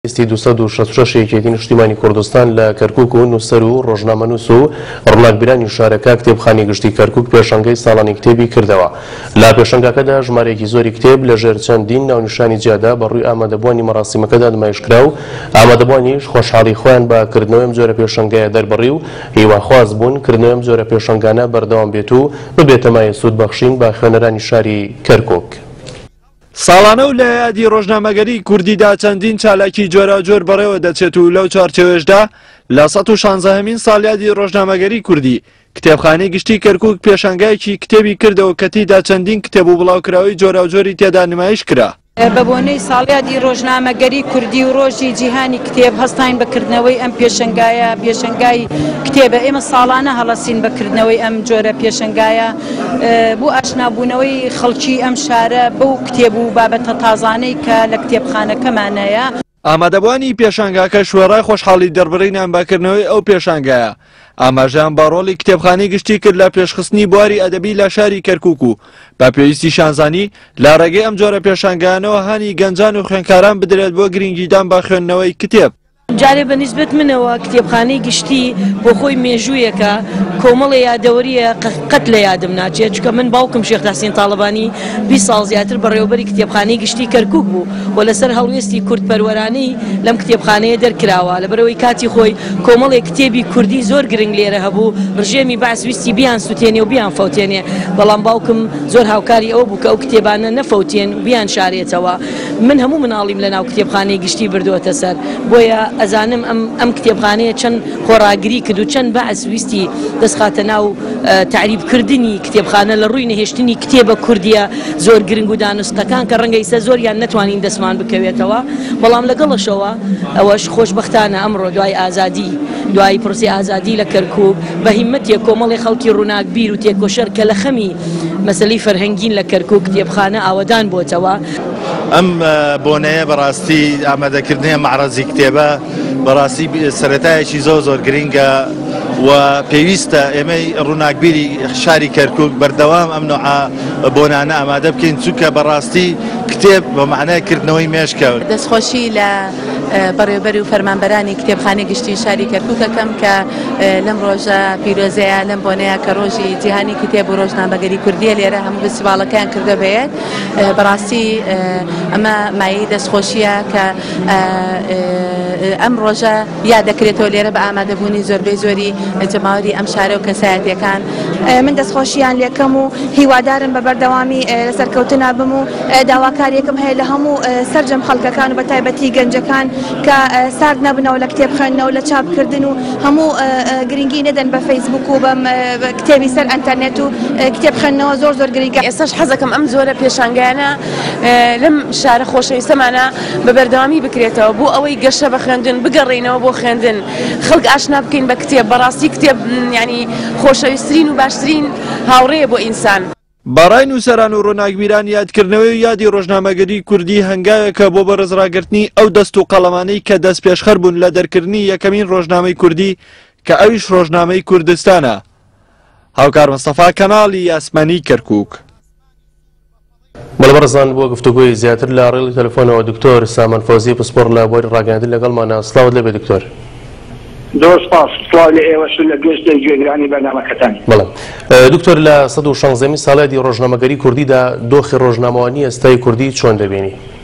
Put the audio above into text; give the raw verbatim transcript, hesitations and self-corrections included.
دووسەد و شەست و شەش یەکێتی نیشتیمانی کوردستان لە کەرکووک و نووسەر و ڕۆژنامەنووس و ڕناکبیرانی شارەکە کتێبخانەی گشتی کەرکووک پێشەنگەی ساڵانی کتێبی کردەوە. لە پێشەنگەکەدا ژمارەیەکی زۆری کتێب لەژێر چەندین ناونیشانی جیادا بەڕووی ئامادەبوانی مەراسیمەکەدا نمایشکرا و ئامادەبوانیش خۆشحاڵی خۆیان بە کردنەوەی ئەم جۆرە پێشەنگەیە دەربڕی و هیواخواز بوون کردنەوەی ئەم جۆرە پێشەنگانە بەردەوام بێت و ببێتە مایە سوودبەخشین بە خوێنەرانی شاری کەرکووک. ساڵانە و لە یادی ڕۆژنامەگەری کوردیدا چەندین چالاکی جۆراوجۆر بەڕێوە دەچێت و لەو چوارچێوەشدا لە سەد و شانزەهەمین ساڵیادی ڕۆژنامەگەری کوردی کتێبخانەی گشتی کەرکووک پێشەنگایەکی کتێبی کردەوە کە تیدا چەندین کتێب و بڵاوکراوی جۆراوجۆری تێدا نمایش کرا. بە بۆنەی ساڵیادی ڕۆژنامەگەری کوردی و ڕۆژی جیهانی کتێب هەستاین بەکردنەوەی ئەم پێشەنگایە پێشەنگای کتێبە ئێمە ساڵانە هەڵەسین بەکردنەوەی ئەم جۆرە پێشەنگایە بۆ ئاشنابوونەوەی خەڵکی ئەم شارە بەو کتێب و بابەتە تازانەی کە لە کتێبخانەکەمانەیە. ئامادەبوانی پێشانگاکە شوێڕای خۆشحاڵی دەربڕینیان بەکردنەوەی ئەو پێشانگایە. ئاماژیان بە ڕۆڵی کتێبخانەی گشتی کرد لە پێشخستنی بواری ئەدەبی لە شاری کەرکووک و بە پێویستی شانزانی لە ڕێگەی ئەم جۆرە پێشانگایانەوە هانی گەنجان و خوێندکاران بدرێت بۆ گرنگیدان بە خوێندنەوەی کتێب. جارێ بە نیسبەت منەوە کتێبخانەی گشتی بۆ خۆی مێژوویەکە کۆمەڵی یادەوەریە قەت لە یادم ناچێت چکە من باوکم شێخ تاسین تاڵبانی بیست ساڵ زیاتر بەڕێوەبەری کتێبخانەی گشتی کەرکووک بوو و لەسەر هەڵوێستی کورتپەروەرانەی لەم کتێبخانەیە دەرکراوە لەبەرەوەی کاتی خۆی کۆمەڵێک کتێبی کوردی زۆر گرنگ لێرە هەبوو ڕژێمی باسویستی بیان سووتێنێ و بیان فەوتێنێ بەڵام باوکم زۆر هاوکاری ئەوە بوو کە ئەو کتێبانە نەفەوتێن و بیان شارێتەوە. من هەموو مناڵیم لە ناو کتێبخانەی گشتی بردووەتە سەر بۆیە ئەزانم ئەم ئەم کتێبخانەیە چەند خۆڕاگری کرد و چەند بەعس ویستی دەستخاتە ناو تعریبکردنی کتێبخانە لە ڕووی نەهێشتنی کتێبە کوردیە زۆر گرنگ و دانوستەکان کە ڕەنگە ئیسە زۆریان نەتوانین دەستمان بکەوێتەوە بەڵام لەگەڵەشەوە ئەوەش خۆشبەختانە ئەمڕۆ دوای ئازادی دوای پرسی ئازادی لە کەرکووک بە هیممەتێک کۆمەڵی خەڵکی ڕووناکبیر و تێکۆشەر کە لە خەمی مەسەلەی فەرهەنگین لە کەرکووک کتێبخانە ئاوەدان بۆتەوە. ئەم بۆنەیە بەڕاستی ئامادەکردنی مەعرەزی کتێبە بەڕاستی سەرەتایەکی زۆر زۆر گرنگە و پێویستە ئێمەی ڕووناکبیری شاری کەرکووک بەردەوام ئەم نوعە بۆنانە ئامادە بکەین چونکە بەڕاستی کتێب بە معنای کردنەوەی مێشکە. دەستخۆشی لە بەڕێوەبەری و فەرمانبەرانی کتێبخانەی گشتی شاری کەرکووکەکەم کە لەم ڕۆژە پیرۆزەیە لەم بۆنەیە کە ڕۆژی جیهانی کتێب و ڕۆژنامەگەری کوردیە لێرە هەموو فستیڤالەکەیان کردە بێت. بەڕاستی ئەمە مایەی دەستخۆشیە کە ئەم ڕۆژە یادەکرێتەوە لێرە بە ئامادەبوونی زۆربەی زۆری جەماوەری ئەم شارە و کەسایەتیەکان. من دەستخۆشییان لێکەم و هیوادارم بە بەردەوامی لەسەرکەوتنا بم و داواکاریەکەم هەیە لە هەموو سەرجەم خەڵکەکان و بە تایبەتی گەنجەکان کە سارد نەبنەوە لە کتێب خوێندنەوە لە چاپکردن و هەموو گرنگی نەدەن بە فەیسبوک و بەم کتێبی سەر ئەنتەرنێت و کتێب خوێندنەوە زۆر زۆر گرنگە. ئێستاش حەزەکەم ئەم جۆرە پێشانگایانە لەم شارە خۆشەویستەمانە بە بەردەوامی بکرێتەوە بۆ ئەوەی گەشە بە خوێندن بگەڕێنەوە بۆ خوێندن خەڵک ئاشنا بکەین بە کتێب. بەڕاستی کتێب ینی خۆشەویستترین و باشترین هاوڕێیە بۆ ئینسان. بەڕای نووسەران و ڕۆناکبیران یادکردنەوەی یادی ڕۆژنامەگەری کوردی هەنگاوێکە بۆ بەڕێزراگرتنی ئەو دەست و قەڵەمانەی کە دەست پێشخەر بوون لە دەرکردنی یەکەمین ڕۆژنامەی کوردی کە ئەویش ڕۆژنامەی کوردستانە. هاوکار مستەفا کەناڵی یاسمانی کەرکووک. بەڵبەرزان بۆ گفتوگوی زیاتر لە ڕێڵی تەلەفۆنەوە دکتۆر سامان فەوزی پسپۆر لە بۆی ڕاگەاندن لەگەڵمانە. سڵاوت لەبێ دکتۆر. زۆر سپاس سڵاو لە ئێوەش لە گەشتە گوێگرانی بەرنامەکەتانی. بەڵام دکتۆر لە سەد و شانزەمین ساڵیادی ڕۆژنامەگەری کوردیدا دۆخی ڕۆژنامەوانی ئێستای کوردی چۆن دەبینی؟